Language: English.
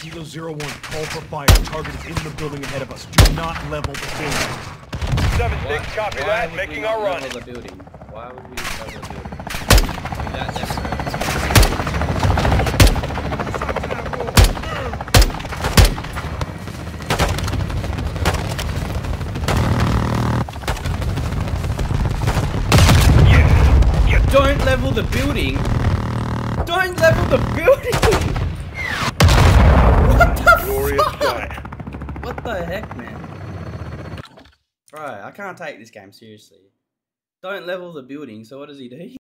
Kilo 01, call for fire. Target is in the building ahead of us. Do not level the building. 7-6, copy that. Making our run. The building? Why would we level the building? That's necessary. Don't level the building! Don't level the building! What the Glorious fuck? sight. What the heck, man? Bro, I can't take this game seriously. Don't level the building, so what does he do?